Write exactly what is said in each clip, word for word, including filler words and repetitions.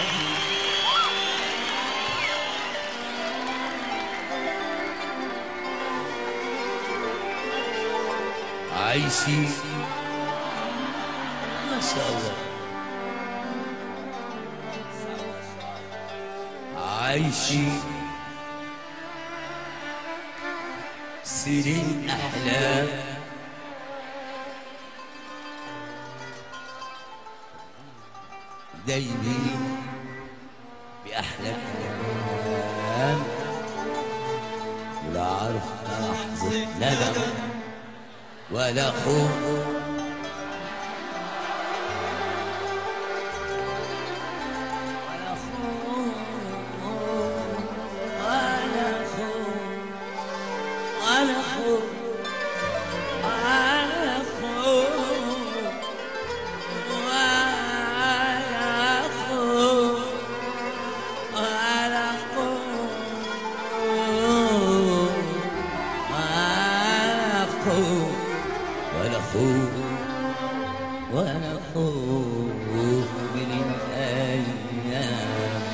عايشين ما شاء الله، عايشين سنين أحلام، دايمين بأحلى كلام، ولا عرفنا لحظة ندم ولا خوف، ولا خوف ولا خوف ولا خوف ولا خوف ولا خوف ولا خوف ولا خوف ولا خوف ولا خوف من الأيام.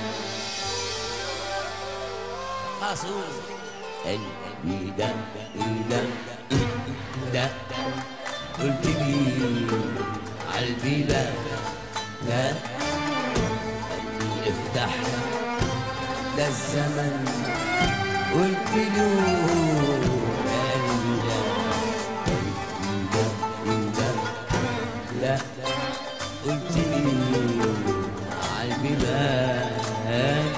خاصوص قلبي ده ده ده قلت لي عالبيبان ده قلبي افتح ده الزمن، قلت له لا قلت لي عالبيبان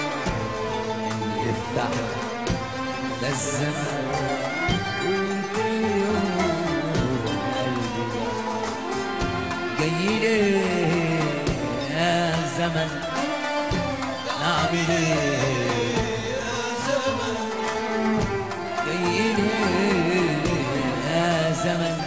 يفتح ده الزمن، قلت له قلبي جاي ليه يا زمن، نعمل ايه يا زمن، جاي ليه يا زمن،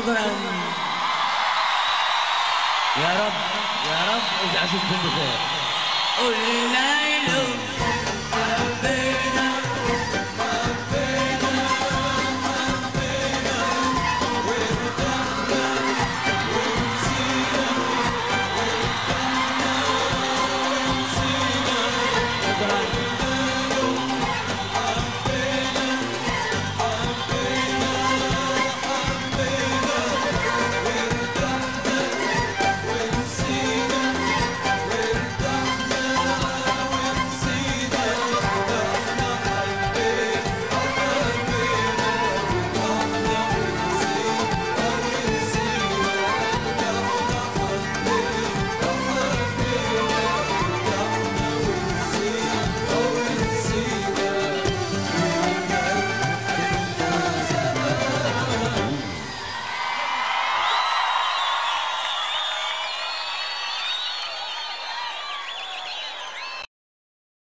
شكرا. يا رب يا رب ارجع اشوفكم بخير. قول لا